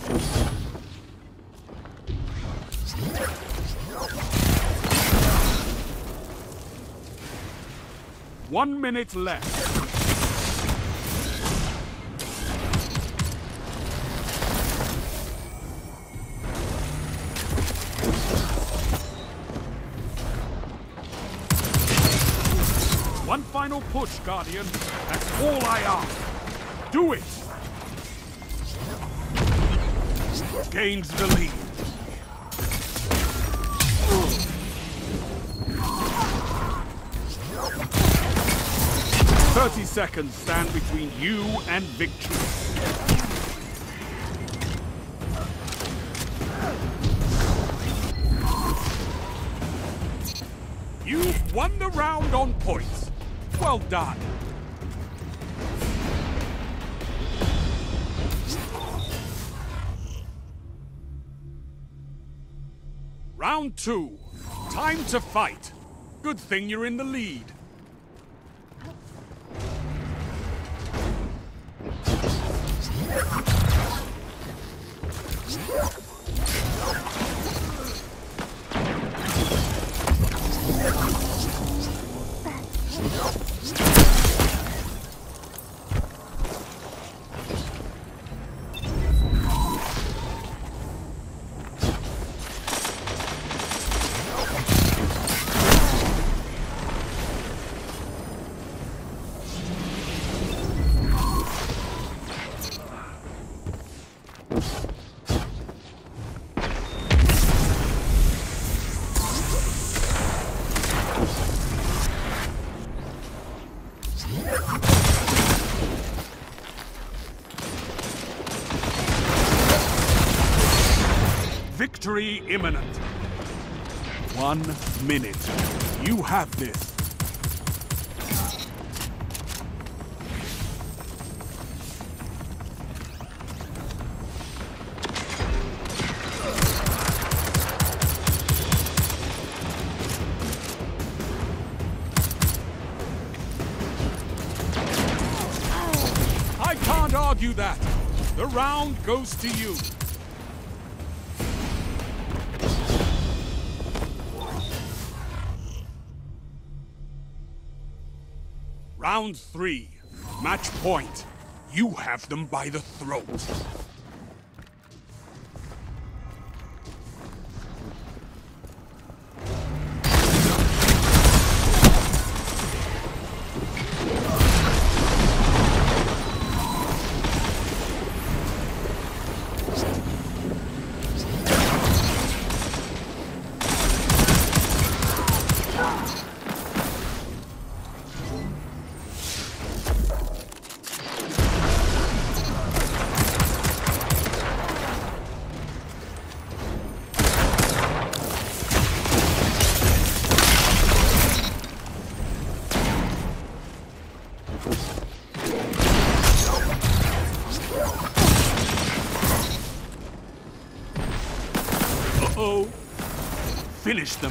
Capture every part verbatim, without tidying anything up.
One minute left. One final push, Guardian. That's all I ask. Do it! Gains the lead. Thirty seconds stand between you and victory. You've won the round on points. Well done. Round two. Time to fight. Good thing you're in the lead. Victory imminent. One minute. You have this. I can't argue that. The round goes to you. Round three. Match point. You have them by the throat. Uh-oh. Finish them.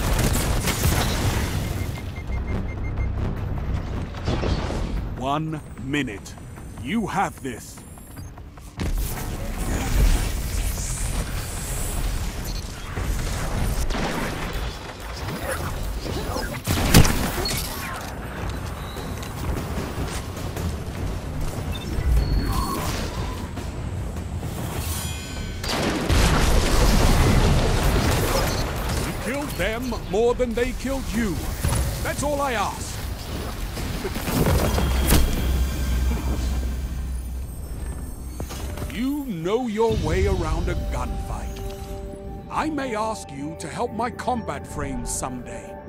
One minute. You have this. Them more than they killed you. That's all I ask. But you know your way around a gunfight. I may ask you to help my combat frames someday.